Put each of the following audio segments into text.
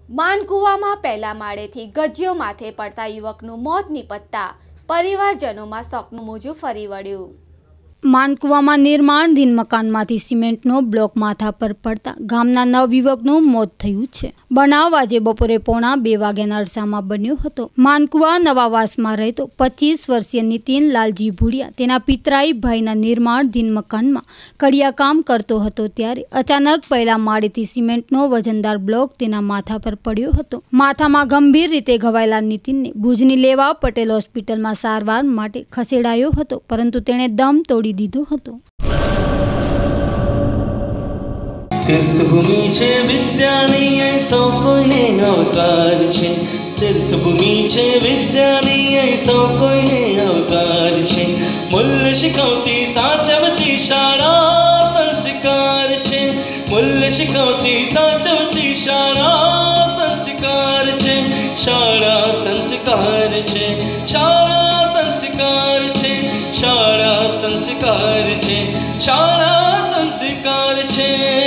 માનકુવામાં પહેલા માળેથી ગજિયો માથે પડતા યુવકનું મોત નિપજતા પરિવારજનોમાં શોકનું મોજું ફરી વળ્યું। માનકુવામાં નિર્માણાધીન મકાનમાંથી સિમેન્ટનો બ્લોક માથા પર પડતા ગામના નવયુવકનું મોત થયું છે। બનાવ આજે બપોરે 1:45 વાગ્યાના અરસામાં બન્યો હતો। માનકુવા નવાવાસમાં રહેતો 25 વર્ષીય નીતિન લાલજી ભુડિયા તેના પિતરાઈ ભાઈના નિર્માણાધીન મકાનમાં કડિયા કામ કરતો હતો ત્યારે અચાનક પહેલા માળેથી સિમેન્ટનો વજનદાર બ્લોક તેના માથા પર પડ્યો હતો। માથામાં ગંભીર રીતે ઘવાયેલા નીતિનને ભુજની લેવા પટેલ હોસ્પિટલમાં સારવાર માટે ખસેડાયો હતો, પરંતુ તેણે દમ તોડી દીધો હતો। तीर्थभूमि छे विद्यानी ऐसो कोईने अवतार छे। तीर्थभूमि छे विद्यानी ऐसो कोईने अवतार छे। मूल्य शिखवती साचवती शाळा संस्कार छे। मूल्य शिखवती साचवती शाळा संस्कार छे। शाळा संस्कार छे। शाळा संस्कार छे। शाळा संस्कार छे। शाळा संस्कार छे।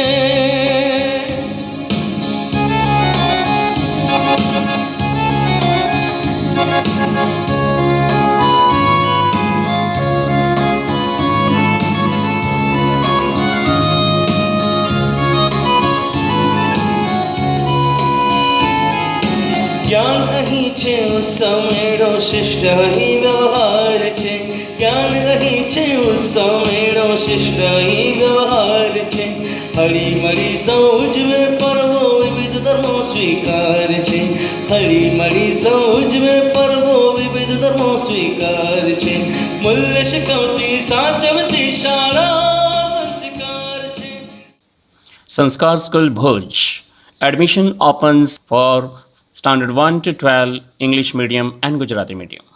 ज्ञान अहीं छे उत्सव मेळो शिष्ट अहीं व्यवहार छे। ज्ञान अहीं छे उत्सव मेळो शिष्ट अहीं व्यवहार छे। हळी मळी सौ उजवे पर्वो विविध धर्मो स्वीकार छे। हळी मळी सौ उजवे पर्वो विविध धर्मो स्वीकार छे। मूल्य शिखवती साचवती शाळा संस्कार छे। Sanskar School Bhuj. Admission opens for Standard 1 to 12 English medium and Gujarati medium.